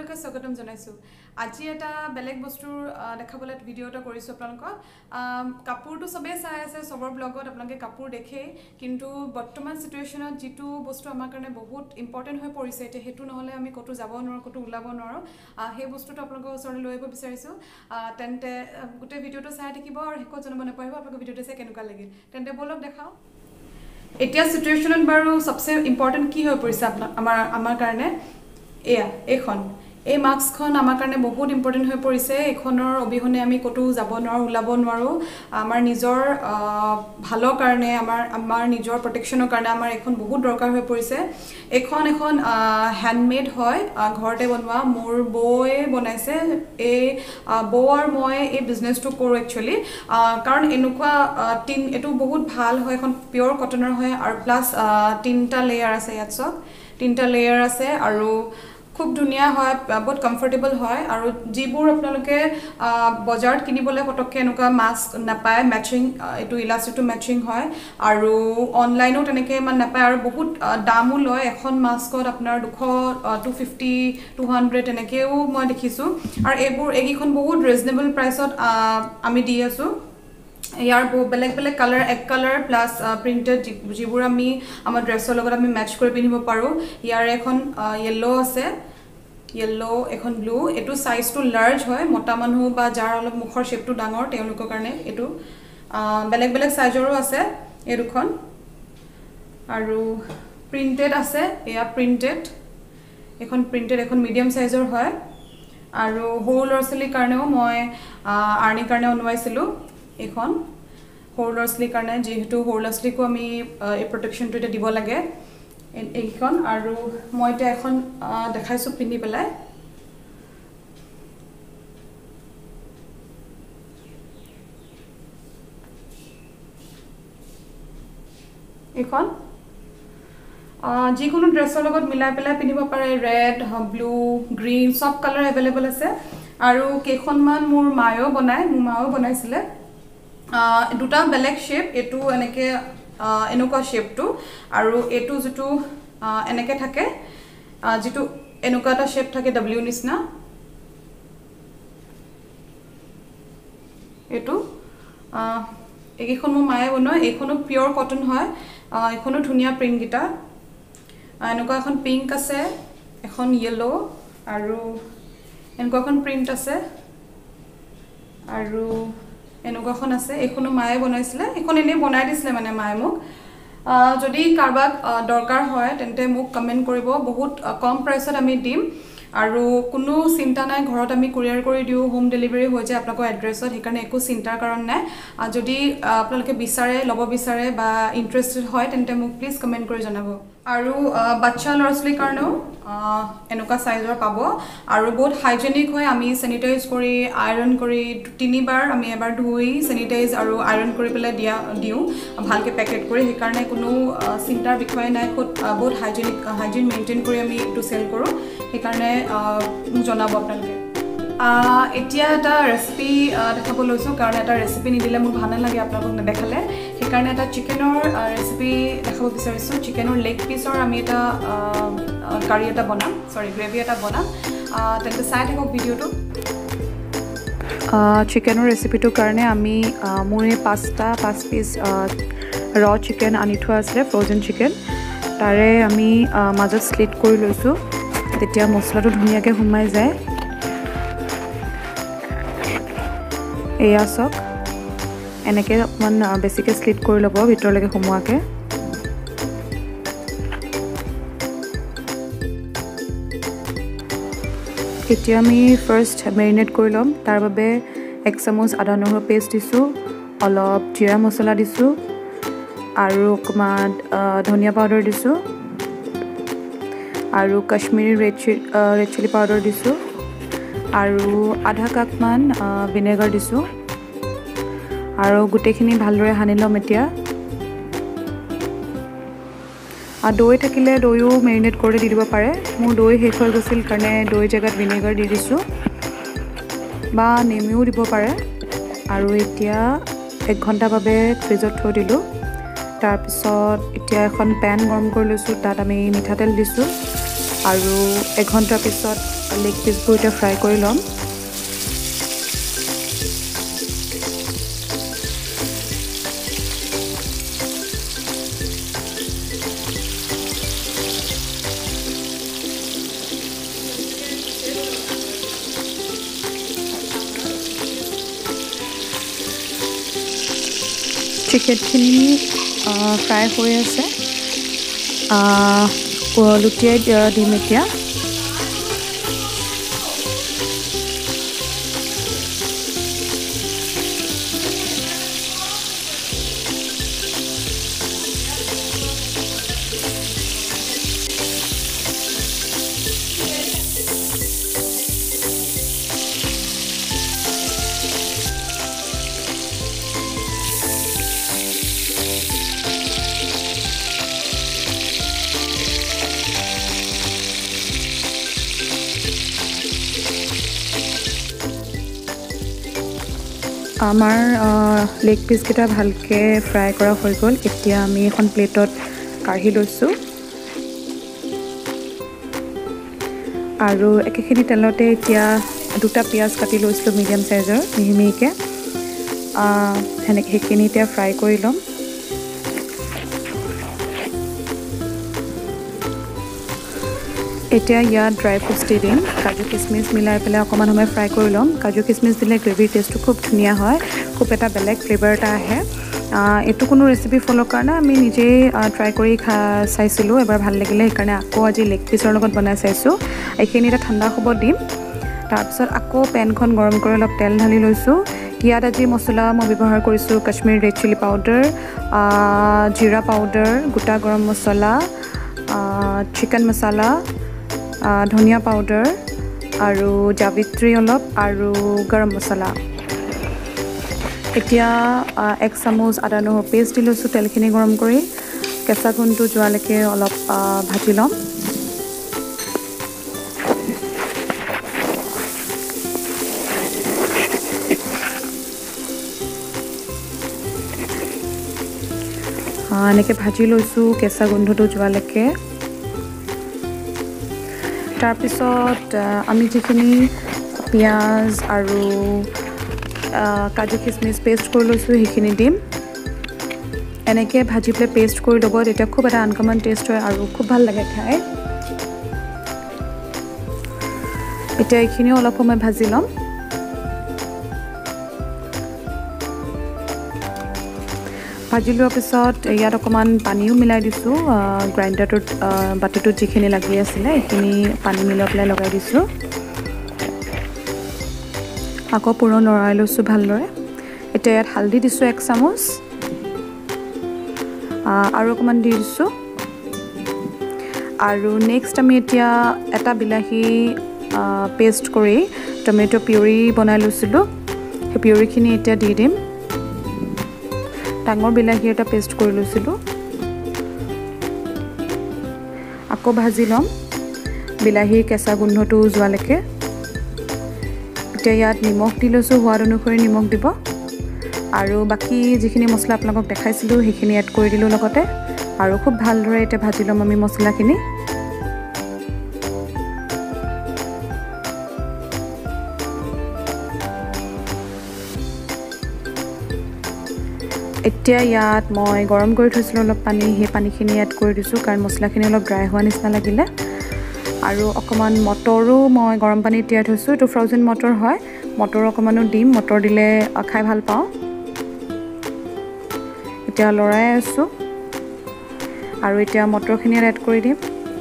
সকলোকে স্বাগতম জনাইছো আজি এটা বেলেগ বস্তুৰ দেখাবলে ভিডিও এটা কৰিছো আপোনালোকক কাপোৰটো সবে চাই আছে সবৰ ব্লগত আপোনালোকে কাপোৰ দেখে কিন্তু বৰ্তমান সিচুৱেচনত যেটো বস্তু আমাৰ কাৰণে বহুত ইম্পৰ্টেন্ট হৈ পৰিছে এতে হেতু নহলে আমি কতো যাব নোৱাৰো কতো উলাব নোৱাৰো সেই বস্তুটো আপোনালোকৰ ওচৰলৈ লৈ আহিব বিচাৰিছো তেন্তে গোটে ভিডিওটো চাই থাকিব আৰু হেকো জনাব নাপাৰিব আপোনালোকৰ ভিডিওটো চাই কেনেকুৱা লাগিল তেন্তে বলক দেখাও এতিয়া সিচুৱেচনত বাৰু সবচে ইম্পৰ্টেন্ট কি হৈ পৰিছে আমাৰ কাৰণে এয়া এখন এই মাস্কখন আমাৰ কাৰণে বহুত ইম্পৰ্টেন্ট হৈ পৰিছে এখনৰ অবিহনে আমি কতো যাব নোৱাৰো উলাব নোৱাৰো আমাৰ নিজৰ ভালৰ কাৰণে আমাৰ নিজৰ প্ৰটেকচনৰ কাৰণে আমাৰ এখন বহুত দৰকাৰ হৈ পৰিছে এখন হ্যান্ডমেড হয় ঘৰতে বনোৱা মোৰ বয়ে বনাইছে এই বৌ আৰু মই এই বিজনেসটো কৰো একচুয়ালি কাৰণ এনেকুৱা টিন এটো বহুত ভাল হয় এখন পিওর কটনৰ হয় আৰু প্লাস তিনটা লেয়াৰ আছে ইয়াত সব তিনটা লেয়াৰ আছে আৰু খুব ধুনিয়া হয় বহুত কমফৰ্টেবল হয় আৰু জিবোৰ আপোনালোকে বজাৰত কিনিবলে পটককে এনেকুৱা মাস্ক নাপায় ম্যাচিং এটো ইলাষ্টিকটো ম্যাচিং হয় আৰু অনলাইনও তেনেকে মান নাপায় আৰু বহুত দামও লয় এখন মাস্কত আপোনাৰ 250 200 এনেকেও মই দেখিছো আৰু এইখন বহুত ৰিজনেবল প্ৰাইসত আমি দি আছো यार बेलेग बेलेग कलर एक कलर प्लस प्रिंटेड जिबुर आमी आमार ड्रेसर লগত আমি ম্যাচ কৰি পিনিব পাৰো ইয়াৰ এখন येलो আছে येलो এখন ব্লু এটো সাইজটো লার্জ হয় মোটা মানুহ বা যাৰ অলপ মুখৰ শেপটো ডাঙৰ তেওঁলোকৰ কাৰণে এটো বেলেগ বেলেগ সাইজৰো আছে এই দুখন আৰু প্ৰিন্টেড আছে এয়া প্ৰিন্টেড এখন মিডিয়াম সাইজৰ হয় আৰু হোল ৰসলি কাৰণেও মই আৰ্নি কাৰণে অনুৱাইছিলো এখন হোলৰসলি কাৰণে যেহেতু হোলৰসলিকো আমি এই প্ৰটেকচনটো এটা দিব লাগে এইখন আৰু মই এটা এখন দেখাইছো পিনি পেলাই এখন যিকোনো ড্ৰেছৰ লগত মিলাই পেলাই পিনিব পাৰে ৰেড ব্লু গ্ৰীন সব কালাৰ अवेलेबल আছে আৰু কেখনমান মোৰ মায়ো বনাইছিলে দুটা বেলেগ শেপ এটো এনেকে এনেকুৱা শেপটো আৰু এটো যেটো এনেকে থাকে যেটো এনেকুৱা এটা শেপ থাকে ডব্লিউ নিচিনা এটো এইখন মোৰ মায়ে বনোৱা এইখনো পিওর কটন হয় এইখনো ধুনিয়া প্ৰিন্ট গিটা এনেকুৱা এখন পিংক আছে এখন येलो আৰু এনেকুৱা এখন প্ৰিন্ট আছে আৰু এনেকুৱাখন আছে এখনো মায়ে বনাইছিলে এখন এনে বনাই দিছিলে মানে মায়ে মোক যদি কাৰবাক দৰকাৰ হয় তেন্তে মোক কমেন্ট কৰিব বহুত কম প্ৰাইসত আমি দিম আৰু কোনো চিন্তা নাই ঘৰত আমি কুৰিয়াৰ কৰি দিও হোম ডেলিভাৰি হৈ যায় আপোনাকৰ এড্ৰেছত হেকাৰণে একো চিন্তাৰ কাৰণ নাই যদি আপোনালোকে বিচাৰে লব বিচাৰে বা ইন্টাৰেস্টেড হয় তেন্তে মোক প্লিজ কমেন্ট কৰি জনাব আৰু বাচ্চা লৰছলি কাৰণেও এনেকুৱা সাইজৰ পাব আৰু বহুত হাইজেনিক হয় আমি স্যানিটাইজ কৰি আইৰন কৰি তিনিবাৰ আমি এবাৰ ধুই স্যানিটাইজ আৰু আইৰন কৰি পেলাই দিও ভালকে প্যাকেট কৰি হেকাৰণে কোনো চিন্তাৰ বিষয় নাই বহুত হাইজিন মেইনটেইন কৰি আমি এটো সেল কৰো হেকাৰণে জনাব আপোনালোকে এতিয়া এটা ৰেচিপি দেখাব লৈছো কাৰণ এটা ৰেচিপি নিদিলে মোৰ ভাল নালাগে আপোনালোকক নেদেখালে হেকাৰণে এটা চিকেনৰ ৰেচিপি দেখাব বিচাৰিছো চিকেনৰ লেগ পিছৰ আমি এটা কাৰি এটা বনাম গ্ৰেভি এটা বনাম তেন্তে চাই থাকক ভিডিওটো চিকেনৰ ৰেচিপিটোৰ কাৰণে আমি মোৰ 5 পিস ৰ চিকেন আনি থোৱা আছে ফ্ৰোজেন চিকেন তাৰে আমি মাজত স্লিট কৰি লৈছো তেতিয়া মছলাটো ধুনিয়াকৈ সোমাই যায় এয়া সক এনেকে অকমান বেছিকে স্লিট কৰি লব ভিতৰলৈকে সোমোৱাকে এতিয়া আমি ফাৰ্স্ট মেৰিনেট কৰি লম তাৰ বাবে 1 চামুচ আদা নহৰু পেষ্ট দিছো অলপ জিৰা মছলা দিছো আৰু অকমান ধনিয়া পাউডাৰ দিছো আৰু কাশ্মীৰী ৰেড চিলি পাউডাৰ দিছো আৰু আধা কাপ মান ভিনেগাৰ দিছো আৰু গুটেখিনি ভালদৰে হানি লম এতিয়া দৈ থাকিলে দৈও মেৰিনেট কৰি দি দিব পাৰে মোৰ দৈ শেষ হৈ গৈছিল কাৰণে দৈ জেগাত ভিনেগাৰ দি দিছো বা নেমুও দিব পাৰে আৰু এতিয়া 1 ঘণ্টা বাবে ফ্ৰিজত থৈ দিলো তাৰ পিছত এতিয়া এখন পেন গৰম কৰি লৈছো তাত আমি মিঠাতেল দিছো আৰু 1 ঘণ্টা পিছত লেগ পিচবোৰ এতিয়া ফ্ৰাই কৰি ল'ম। চিকেনখিনি ফ্ৰাই হৈ আছে, লুটিয়াই দিম এতিয়া। আমাৰ লেগ পিচকেইটা ভালকৈ ফ্ৰাই কৰা হৈ গ'ল। এতিয়া আমি এখন প্লেটত কাঢ়ি লৈছোঁ আৰু একেখিনি তেলতে এতিয়া 2টা পিঁয়াজ কাটি লৈছিলোঁ মিডিয়াম চাইজৰ মিহি মিহিকৈ, সেনেকৈ সেইখিনি এতিয়া ফ্ৰাই কৰি ল'ম। এতিয়া ইয়াত ড্ৰাই ফ্ৰুটছ দি দিম, কাজু কিচমিচ মিলাই পেলাই অকণমান সময় ফ্ৰাই কৰি ল'ম। কাজু কিচমিচ দিলে গ্ৰেভিৰ টেষ্টটো খুব ধুনীয়া হয়, খুব এটা বেলেগ ফ্লেভাৰ এটা আহে। এইটো কোনো ৰেচিপি ফ'ল' কাৰণে আমি নিজেই ট্ৰাই কৰি চাইছিলোঁ, এবাৰ ভাল লাগিলে, সেইকাৰণে আকৌ আজি লেগ পিচৰ লগত বনাই চাইছোঁ। এইখিনি এতিয়া ঠাণ্ডা হ'ব দিম। তাৰপিছত আকৌ পেনখন গৰম কৰি অলপ তেল ঢালি লৈছোঁ। ইয়াত আজি মছলা মই ব্যৱহাৰ কৰিছোঁ কাশ্মীৰী ৰেড চিলি পাউডাৰ, জিৰা পাউডাৰ, গোটা গৰম মছলা, চিকেন মছলা, ধনিয়া পাউডাৰ আৰু জাবিত্ৰী অলপ আৰু গৰম মছলা। এতিয়া 1 চামুচ আদা নহৰু পেষ্ট দি লৈছোঁ তেলখিনি গৰম কৰি, কেঁচা গোন্ধটো যোৱালৈকে অলপ ভাজি ল'ম। এনেকৈ ভাজি লৈছোঁ কেঁচা গোন্ধটো যোৱালৈকে। তাৰপিছত আমি যিখিনি পিঁয়াজ আৰু কাজু কিচমিচ পেষ্ট কৰি লৈছোঁ সেইখিনি দিম। এনেকৈ ভাজি পেলাই পেষ্ট কৰি ল'ব, তেতিয়া খুব এটা আনকমন টেষ্ট হয় আৰু খুব ভাল লাগে খাই। এতিয়া এইখিনিও অলপ সময় ভাজি ল'ম। ভাজি লোৱাৰ পিছত ইয়াত অকণমান পানীও মিলাই দিছোঁ, গ্ৰাইণ্ডাৰটোত বাতিটোত যিখিনি লাগি আছিলে সেইখিনি পানী মিলাই পেলাই লগাই দিছোঁ। আকৌ পুনৰ লৰাই লৈছোঁ ভালদৰে। এতিয়া ইয়াত হালধি দিছোঁ 1 চামুচ আৰু অকণমান দি দিছোঁ। আৰু নেক্সট আমি এতিয়া এটা বিলাহী পেষ্ট কৰি টমেটো পিউৰি বনাই লৈছিলোঁ, সেই পিউৰিখিনি এতিয়া দি দিম। ডাঙৰ বিলাহী এটা পেষ্ট কৰি লৈছিলোঁ, আকৌ ভাজি ল'ম বিলাহীৰ কেঁচা গোন্ধটো যোৱালৈকে। এতিয়া ইয়াত নিমখ দি লৈছোঁ, সোৱাদ অনুসৰি নিমখ দিব আৰু বাকী যিখিনি মছলা আপোনালোকক দেখাইছিলোঁ সেইখিনি এড কৰি দিলোঁ লগতে, আৰু খুব ভালদৰে এতিয়া ভাজি ল'ম আমি মছলাখিনি। এতিয়া ইয়াত মই গৰম কৰি থৈছিলোঁ অলপ পানী, সেই পানীখিনি এড কৰি দিছোঁ কাৰণ মছলাখিনি অলপ ড্ৰাই হোৱা নিচিনা লাগিলে। আৰু অকণমান মটৰো মই গৰম পানীত তিয়াই থৈছোঁ, এইটো ফ্ৰ'জেন মটৰ হয়, মটৰ অকণমানো দিম, মটৰ দিলে খাই ভাল পাওঁ। এতিয়া লৰাই আছোঁ আৰু এতিয়া মটৰখিনি এড কৰি দিম।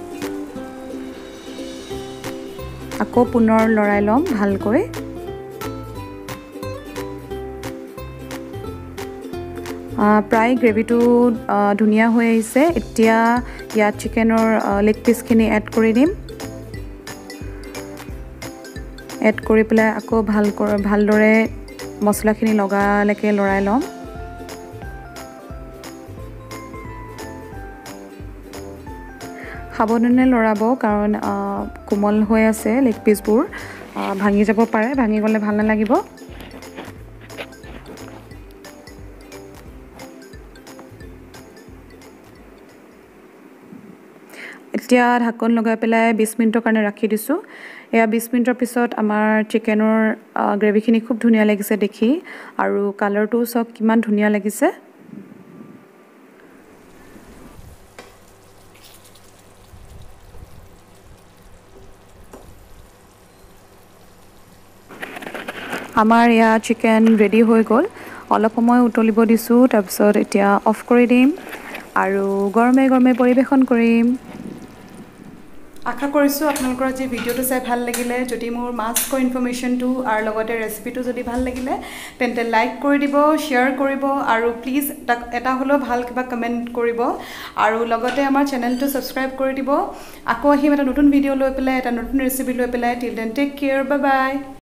আকৌ পুনৰ লৰাই ল'ম ভালকৈ। প্ৰায় গ্ৰেভিটো ধুনীয়া হৈ আহিছে। এতিয়া ইয়াত চিকেনৰ লেগ পিচখিনি এড কৰি দিম। এড কৰি পেলাই আকৌ ভালদৰে মছলাখিনি লগালৈকে লৰাই ল'ম। সাৱধানে লৰাব কাৰণ কোমল হৈ আছে লেগ পিচবোৰ, ভাঙি যাব পাৰে, ভাঙি গ'লে ভাল নালাগিব। এতিয়া ঢাকন লগাই পেলাই 20 মিনিটৰ কাৰণে ৰাখি দিছোঁ। এয়া 20 মিনিটৰ পিছত আমাৰ চিকেনৰ গ্ৰেভিখিনি খুব ধুনীয়া লাগিছে দেখি আৰু কালাৰটো সব কিমান ধুনীয়া লাগিছে আমাৰ ইয়া চিকেন ৰেডি হৈ গ'ল অলপ সময় উতলিব দিছো তাৰ পিছত এতিয়া অফ কৰি দিম আৰু গৰমে গৰমে পৰিবেশন কৰিম আশা কৰিছো আপোনালোকৰ আজি ভিডিওটো চাই ভাল লাগিলে যদি মোৰ মাস্কৰ ইনফৰমেশনটো আৰু লগতে ৰেচিপিটো যদি ভাল লাগিলে তেন্তে লাইক কৰি দিব শেয়াৰ কৰিব আৰু প্লিজ এটা হলো ভাল কিবা কমেন্ট কৰিব আৰু লগতে আমাৰ চেনেলটো সাবস্ক্ৰাইব কৰি দিব আকৌ আহিম এটা নতুন ভিডিও লৈ পেলাই এটা নতুন ৰেচিপি লৈ পেলাই till then take care bye বাই